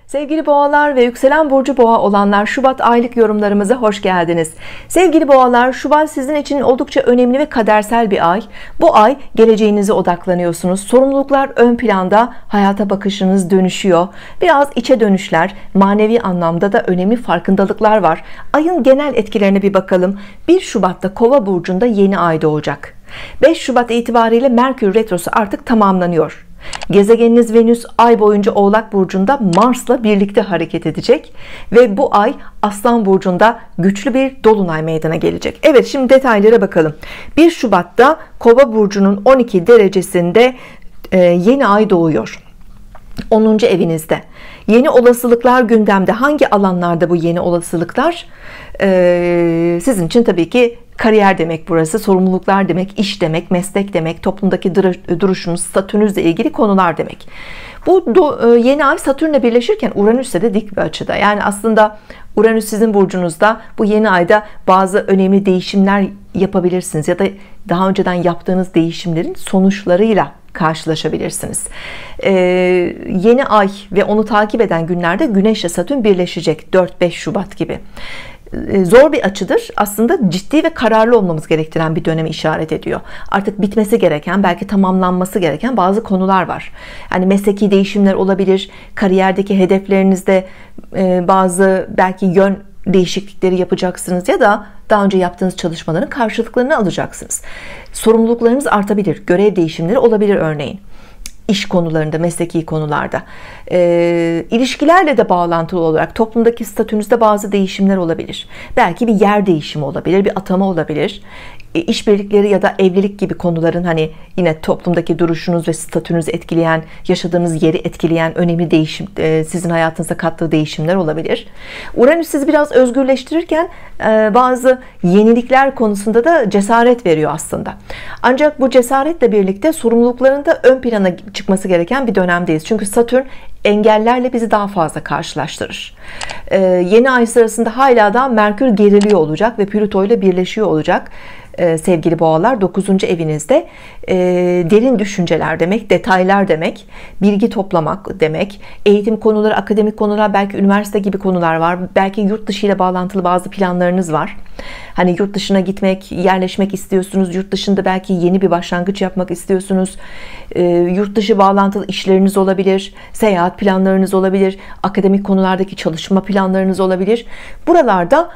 Sevgili boğalar ve yükselen burcu boğa olanlar, Şubat aylık yorumlarımıza hoş geldiniz. Sevgili boğalar, Şubat sizin için oldukça önemli ve kadersel bir ay. Bu ay geleceğinize odaklanıyorsunuz. Sorumluluklar ön planda, hayata bakışınız dönüşüyor. Biraz içe dönüşler, manevi anlamda da önemli farkındalıklar var. Ayın genel etkilerine bir bakalım. 1 Şubat'ta Kova burcunda yeni ay doğacak. 5 Şubat itibariyle Merkür retrosu artık tamamlanıyor. Gezegeniniz Venüs ay boyunca Oğlak burcunda Mars'la birlikte hareket edecek ve bu ay Aslan burcunda güçlü bir dolunay meydana gelecek. Evet, şimdi detaylara bakalım. 1 Şubat'ta Kova burcunun 12 derecesinde yeni ay doğuyor. 10. evinizde. Yeni olasılıklar gündemde. Hangi alanlarda bu yeni olasılıklar? Sizin için tabii ki kariyer demek burası, sorumluluklar demek, iş demek, meslek demek, toplumdaki duruşunuz, statünüzle ilgili konular demek. Bu yeni ay Satürn'le birleşirken Uranüs'le de dik bir açıda. Yani aslında Uranüs sizin burcunuzda, bu yeni ayda bazı önemli değişimler yapabilirsiniz ya da daha önceden yaptığınız değişimlerin sonuçlarıyla karşılaşabilirsiniz. Yeni ay ve onu takip eden günlerde Güneş ile Satürn birleşecek 4-5 Şubat gibi. Zor bir açıdır. Aslında ciddi ve kararlı olmamız gerektiren bir dönemi işaret ediyor. Artık bitmesi gereken, belki tamamlanması gereken bazı konular var. Yani mesleki değişimler olabilir, kariyerdeki hedeflerinizde bazı belki yön değişiklikleri yapacaksınız ya da daha önce yaptığınız çalışmaların karşılıklarını alacaksınız. Sorumluluklarınız artabilir, görev değişimleri olabilir örneğin. İş konularında, mesleki konularda, ilişkilerle de bağlantılı olarak toplumdaki statünüzde bazı değişimler olabilir. Belki bir yer değişimi olabilir, bir atama olabilir. İşbirlikleri ya da evlilik gibi konuların, hani yine toplumdaki duruşunuz ve statünüzü etkileyen, yaşadığınız yeri etkileyen önemli değişim, sizin hayatınıza kattığı değişimler olabilir. Uranüs sizi biraz özgürleştirirken bazı yenilikler konusunda da cesaret veriyor aslında. Ancak bu cesaretle birlikte sorumlulukların da ön plana çıkması gereken bir dönemdeyiz. Çünkü Satürn engellerle bizi daha fazla karşılaştırır. Yeni ay sırasında hala da Merkür geriliyor olacak ve Plüto ile birleşiyor olacak. Sevgili boğalar, 9. evinizde derin düşünceler demek, detaylar demek, bilgi toplamak demek, eğitim konuları, akademik konular, belki üniversite gibi konular var, belki yurt dışı ile bağlantılı bazı planlarınız var. Hani yurt dışına gitmek, yerleşmek istiyorsunuz, yurt dışında belki yeni bir başlangıç yapmak istiyorsunuz, yurt dışı bağlantılı işleriniz olabilir, seyahat planlarınız olabilir, akademik konulardaki çalışma planlarınız olabilir. Buralarda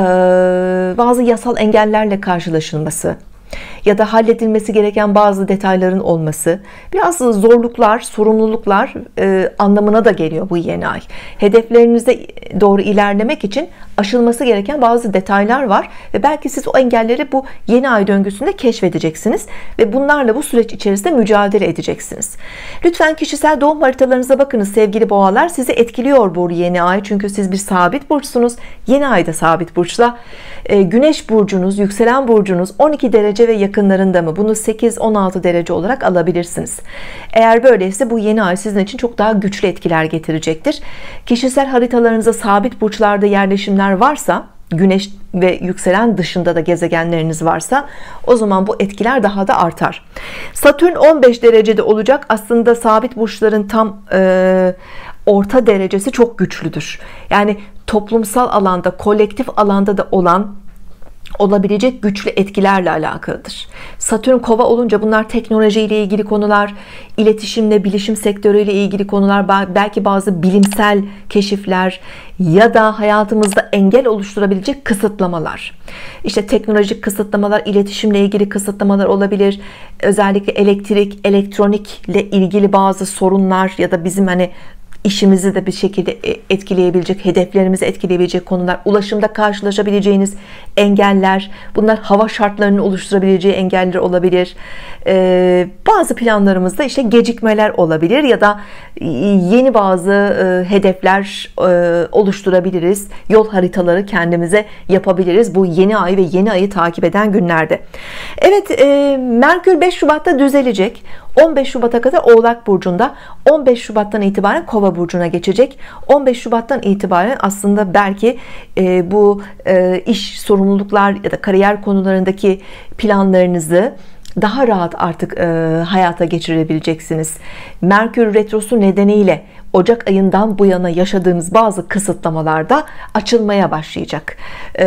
bazı yasal engellerle karşılaşılması ya da halledilmesi gereken bazı detayların olması, biraz zorluklar, sorumluluklar anlamına da geliyor bu yeni ay. Hedeflerinize doğru ilerlemek için aşılması gereken bazı detaylar var ve belki siz o engelleri bu yeni ay döngüsünde keşfedeceksiniz ve bunlarla bu süreç içerisinde mücadele edeceksiniz. Lütfen kişisel doğum haritalarınıza bakınız sevgili boğalar. Sizi etkiliyor bu yeni ay, çünkü siz bir sabit burçsunuz. Yeni ayda sabit burçla Güneş burcunuz, yükselen burcunuz 12 derece ve yakınlarında mı? Bunu 8-16 derece olarak alabilirsiniz. Eğer böyleyse bu yeni ay sizin için çok daha güçlü etkiler getirecektir. Kişisel haritalarınıza sabit burçlarda yerleşimler varsa, Güneş ve yükselen dışında da gezegenleriniz varsa, o zaman bu etkiler daha da artar. Satürn 15 derecede olacak. Aslında sabit burçların tam orta derecesi çok güçlüdür. Yani toplumsal alanda, kolektif alanda da olabilecek güçlü etkilerle alakalıdır. Satürn Kova olunca bunlar teknolojiyle ilgili konular, iletişimle, bilişim sektörüyle ilgili konular, belki bazı bilimsel keşifler ya da hayatımızda engel oluşturabilecek kısıtlamalar. İşte teknolojik kısıtlamalar, iletişimle ilgili kısıtlamalar olabilir. Özellikle elektrik, elektronikle ilgili bazı sorunlar ya da bizim hani işimizi de bir şekilde etkileyebilecek, hedeflerimizi etkileyebilecek konular, ulaşımda karşılaşabileceğiniz engeller, bunlar hava şartlarının oluşturabileceği engeller olabilir. Bazı planlarımızda işte gecikmeler olabilir ya da yeni bazı hedefler oluşturabiliriz. Yol haritaları kendimize yapabiliriz bu yeni ay ve yeni ayı takip eden günlerde. Evet, Merkür 5 Şubat'ta düzelecek. 15 Şubat'a kadar Oğlak burcunda, 15 Şubat'tan itibaren Kova burcuna geçecek. 15 Şubat'tan itibaren aslında belki bu iş, sorumluluklar ya da kariyer konularındaki planlarınızı daha rahat artık hayata geçirebileceksiniz. Merkür retrosu nedeniyle Ocak ayından bu yana yaşadığınız bazı kısıtlamalar da açılmaya başlayacak.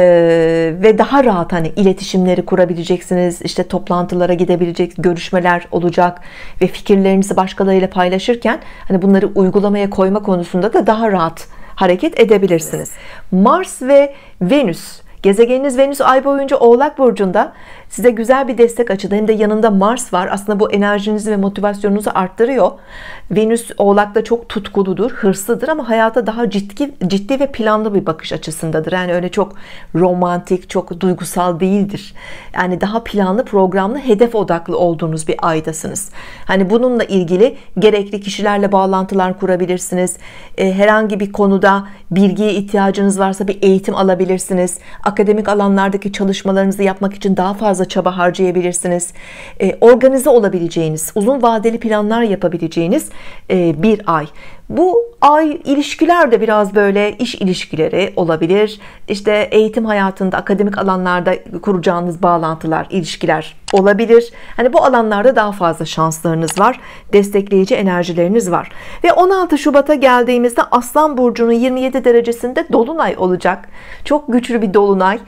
Ve daha rahat hani iletişimleri kurabileceksiniz. İşte toplantılara gidebilecek, görüşmeler olacak ve fikirlerinizi başkalarıyla paylaşırken hani bunları uygulamaya koyma konusunda da daha rahat hareket edebilirsiniz. Mars ve Venüs, gezegeniniz Venüs ay boyunca Oğlak burcunda, size güzel bir destek açıda, hem de yanında Mars var. Aslında bu enerjinizi ve motivasyonunuzu arttırıyor. Venüs Oğlak'ta çok tutkuludur, hırslıdır ama hayata daha ciddi ve planlı bir bakış açısındadır. Yani öyle çok romantik, çok duygusal değildir. Yani daha planlı, programlı, hedef odaklı olduğunuz bir aydasınız. Hani bununla ilgili gerekli kişilerle bağlantılar kurabilirsiniz. Herhangi bir konuda bilgiye ihtiyacınız varsa bir eğitim alabilirsiniz. Akademik alanlardaki çalışmalarınızı yapmak için daha fazla çaba harcayabilirsiniz. Organize olabileceğiniz, uzun vadeli planlar yapabileceğiniz bir ay. Bu ay ilişkiler de biraz böyle iş ilişkileri olabilir. İşte eğitim hayatında, akademik alanlarda kuracağınız bağlantılar, ilişkiler olabilir. Hani bu alanlarda daha fazla şanslarınız var. Destekleyici enerjileriniz var. Ve 16 Şubat'a geldiğimizde Aslan burcunun 27 derecesinde dolunay olacak. Çok güçlü bir dolunay.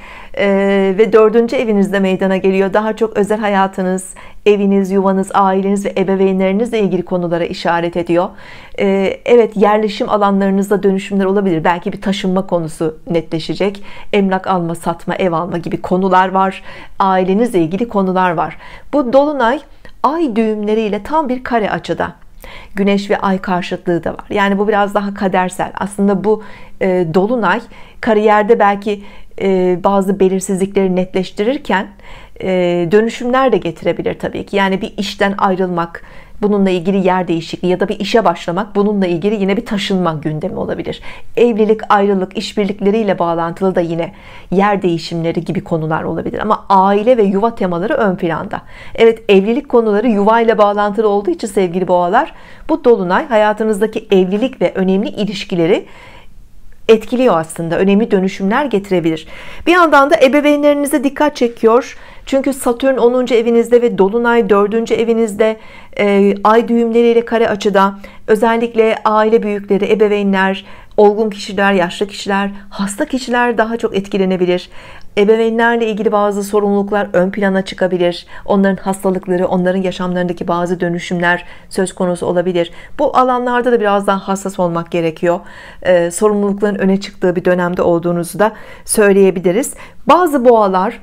Ve 4. evinizde meydana geliyor. Daha çok özel hayatınız, eviniz, yuvanız, aileniz ve ebeveynlerinizle ilgili konulara işaret ediyor. Evet, yerleşim alanlarınızda dönüşümler olabilir. Belki bir taşınma konusu netleşecek. Emlak alma, satma, ev alma gibi konular var. Ailenizle ilgili konular var. Bu dolunay ay düğümleriyle tam bir kare açıda. Güneş ve ay karşıtlığı da var. Yani bu biraz daha kadersel. Aslında bu dolunay kariyerde belki bazı belirsizlikleri netleştirirken dönüşümler de getirebilir tabii ki. Yani bir işten ayrılmak, bununla ilgili yer değişikliği ya da bir işe başlamak, bununla ilgili yine bir taşınma gündemi olabilir. Evlilik, ayrılık, işbirlikleriyle bağlantılı da yine yer değişimleri gibi konular olabilir. Ama aile ve yuva temaları ön planda. Evet, evlilik konuları yuva ile bağlantılı olduğu için sevgili boğalar, bu dolunay hayatınızdaki evlilik ve önemli ilişkileri etkiliyor aslında. Önemli dönüşümler getirebilir. Bir yandan da ebeveynlerinize dikkat çekiyor. Çünkü Satürn 10. evinizde ve dolunay 4. evinizde, ay düğümleriyle kare açıda. Özellikle aile büyükleri, ebeveynler, olgun kişiler, yaşlı kişiler, hasta kişiler daha çok etkilenebilir. Ebeveynlerle ilgili bazı sorumluluklar ön plana çıkabilir. Onların hastalıkları, onların yaşamlarındaki bazı dönüşümler söz konusu olabilir. Bu alanlarda da biraz daha hassas olmak gerekiyor. Sorumlulukların öne çıktığı bir dönemde olduğunuzu da söyleyebiliriz. Bazı boğalar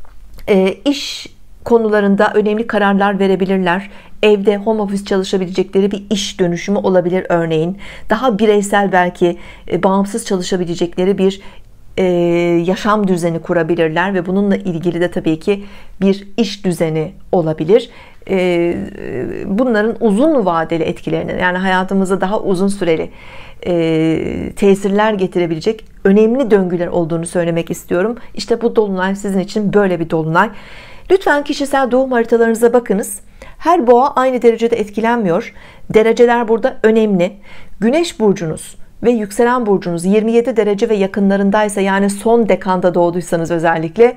iş konularında önemli kararlar verebilirler. Evde home office çalışabilecekleri bir iş dönüşümü olabilir örneğin. Daha bireysel, belki bağımsız çalışabilecekleri bir yaşam düzeni kurabilirler ve bununla ilgili de tabii ki bir iş düzeni olabilir. Bunların uzun vadeli etkilerinin, yani hayatımıza daha uzun süreli tesirler getirebilecek önemli döngüler olduğunu söylemek istiyorum. İşte bu dolunay sizin için böyle bir dolunay. Lütfen kişisel doğum haritalarınıza bakınız. Her boğa aynı derecede etkilenmiyor. Dereceler burada önemli. Güneş burcunuz ve yükselen burcunuz 27 derece ve yakınlarındaysa, yani son dekanda doğduysanız özellikle,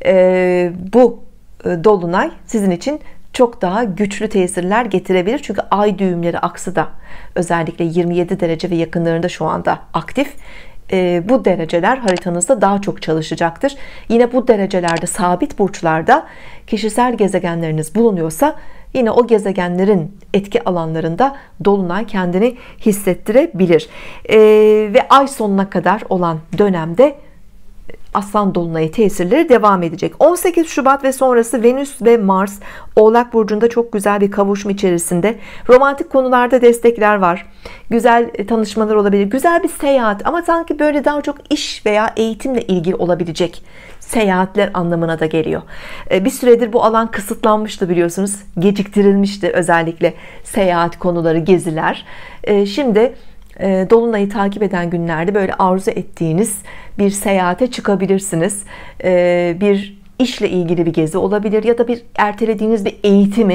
bu dolunay sizin için çok daha güçlü tesirler getirebilir. Çünkü ay düğümleri aksıda, özellikle 27 derece ve yakınlarında şu anda aktif. Bu dereceler haritanızda daha çok çalışacaktır. Yine bu derecelerde, sabit burçlarda kişisel gezegenleriniz bulunuyorsa, yine o gezegenlerin etki alanlarında dolunay kendini hissettirebilir. Ve ay sonuna kadar olan dönemde Aslan dolunayı tesirleri devam edecek. 18 Şubat ve sonrası Venüs ve Mars Oğlak burcunda çok güzel bir kavuşum içerisinde. Romantik konularda destekler var. Güzel tanışmalar olabilir. Güzel bir seyahat, ama sanki böyle daha çok iş veya eğitimle ilgili olabilecek seyahatler anlamına da geliyor. Bir süredir bu alan kısıtlanmıştı biliyorsunuz. Geciktirilmişti özellikle seyahat konuları, geziler. Şimdi dolunayı takip eden günlerde böyle arzu ettiğiniz bir seyahate çıkabilirsiniz. Bir işle ilgili bir gezi olabilir ya da bir ertelediğiniz bir eğitimi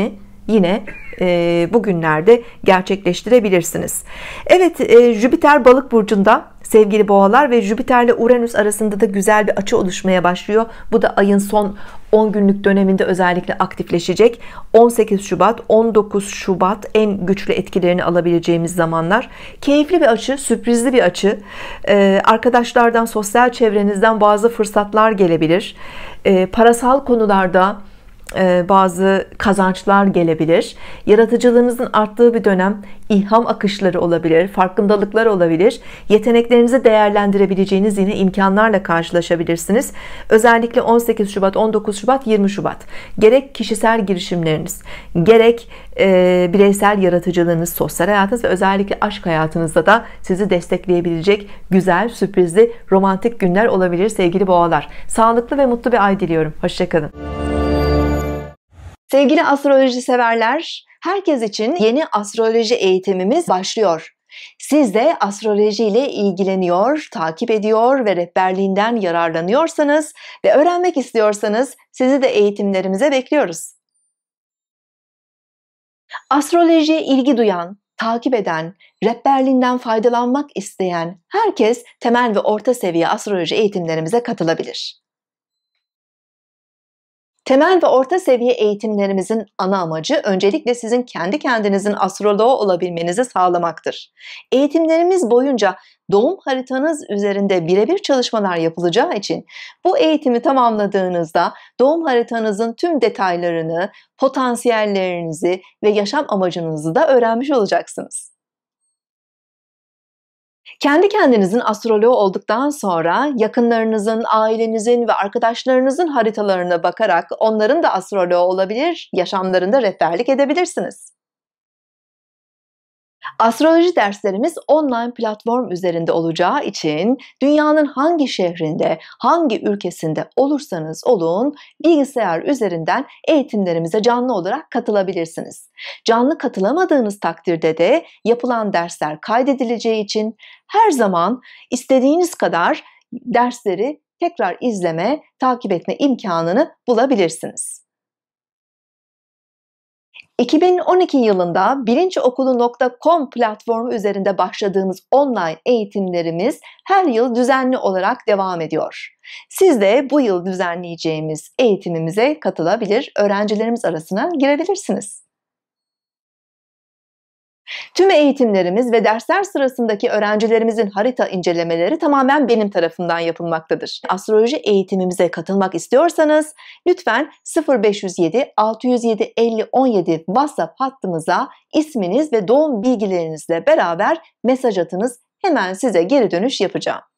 yine bugünlerde gerçekleştirebilirsiniz. Evet, Jüpiter Balık burcunda sevgili boğalar ve Jüpiter ile Uranüs arasında da güzel bir açı oluşmaya başlıyor. Bu da ayın son 10 günlük döneminde özellikle aktifleşecek. 18 Şubat 19 Şubat en güçlü etkilerini alabileceğimiz zamanlar. Keyifli bir açı, sürprizli bir açı. Arkadaşlardan, sosyal çevrenizden bazı fırsatlar gelebilir. Parasal konularda bazı kazançlar gelebilir. Yaratıcılığınızın arttığı bir dönem, ilham akışları olabilir, farkındalıklar olabilir. Yeteneklerinizi değerlendirebileceğiniz yine imkanlarla karşılaşabilirsiniz. Özellikle 18 Şubat, 19 Şubat, 20 Şubat. Gerek kişisel girişimleriniz, gerek bireysel yaratıcılığınız, sosyal hayatınız ve özellikle aşk hayatınızda da sizi destekleyebilecek güzel, sürprizli, romantik günler olabilir sevgili boğalar. Sağlıklı ve mutlu bir ay diliyorum. Hoşça kalın. Sevgili astroloji severler, herkes için yeni astroloji eğitimimiz başlıyor. Siz de astroloji ile ilgileniyor, takip ediyor ve rehberliğinden yararlanıyorsanız ve öğrenmek istiyorsanız sizi de eğitimlerimize bekliyoruz. Astrolojiye ilgi duyan, takip eden, rehberliğinden faydalanmak isteyen herkes temel ve orta seviye astroloji eğitimlerimize katılabilir. Temel ve orta seviye eğitimlerimizin ana amacı öncelikle sizin kendi kendinizin astroloğu olabilmenizi sağlamaktır. Eğitimlerimiz boyunca doğum haritanız üzerinde birebir çalışmalar yapılacağı için bu eğitimi tamamladığınızda doğum haritanızın tüm detaylarını, potansiyellerinizi ve yaşam amacınızı da öğrenmiş olacaksınız. Kendi kendinizin astroloğu olduktan sonra yakınlarınızın, ailenizin ve arkadaşlarınızın haritalarına bakarak onların da astroloğu olabilir, yaşamlarında rehberlik edebilirsiniz. Astroloji derslerimiz online platform üzerinde olacağı için dünyanın hangi şehrinde, hangi ülkesinde olursanız olun bilgisayar üzerinden eğitimlerimize canlı olarak katılabilirsiniz. Canlı katılamadığınız takdirde de yapılan dersler kaydedileceği için her zaman istediğiniz kadar dersleri tekrar izleme, takip etme imkanını bulabilirsiniz. 2012 yılında bilinçokulu.com platformu üzerinde başladığımız online eğitimlerimiz her yıl düzenli olarak devam ediyor. Siz de bu yıl düzenleyeceğimiz eğitimimize katılabilir, öğrencilerimiz arasına girebilirsiniz. Tüm eğitimlerimiz ve dersler sırasındaki öğrencilerimizin harita incelemeleri tamamen benim tarafımdan yapılmaktadır. Astroloji eğitimimize katılmak istiyorsanız lütfen 0507 607 50 17 WhatsApp hattımıza isminiz ve doğum bilgilerinizle beraber mesaj atınız. Hemen size geri dönüş yapacağım.